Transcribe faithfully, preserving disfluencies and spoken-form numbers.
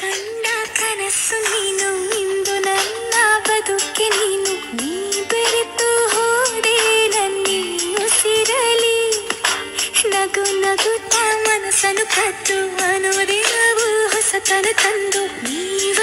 ಕಂಡ ಕನಸು ನೀನು ಇಂದು ನನ್ನ ಬದುಕೆ ನೀನು ನೀ ಬೆರೆತು ಹೋದೆ ನನ್ನಿ ಉಸಿರಲಿ ನಗು ನಗುತ್ತಾ ಮನಸ್ಸನ್ನು ಕದ್ದು ಅನುದಿನವೂ ಹೊಸತನ ತಂದು ನೀ